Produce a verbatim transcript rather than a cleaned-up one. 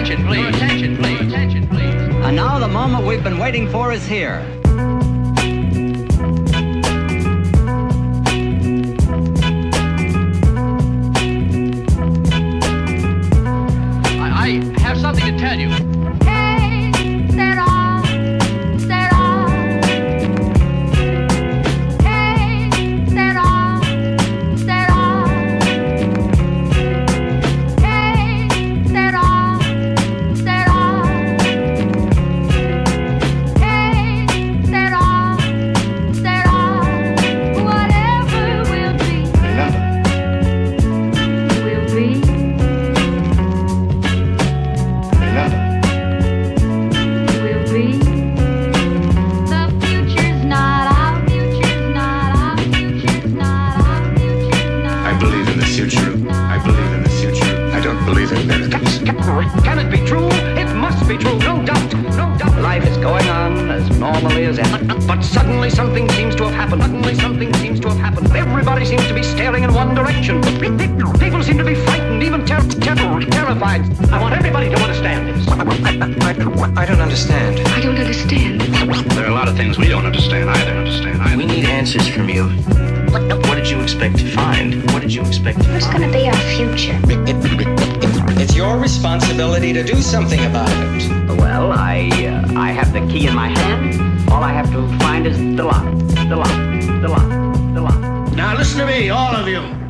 attention, please. Your attention, please. Attention, please. And now the moment we've been waiting for is here. I, I have something to tell you. Can it be true? It must be true, no doubt, no doubt. Life is going on as normally as ever. But suddenly something seems to have happened. Suddenly something seems to have happened. Everybody seems to be staring in one direction. People seem to be frightened, even ter ter terrified. I want everybody to understand this. I, I, I don't understand. I don't understand. There are a lot of things we don't understand either. Understand either. We need answers from you. What did you expect to find? What did you expect to What's find? going to be our future? It's your responsibility to do something about it. Well, I, uh, I have the key in my hand. All I have to find is the lock, the lock, the lock, the lock. Now listen to me, all of you.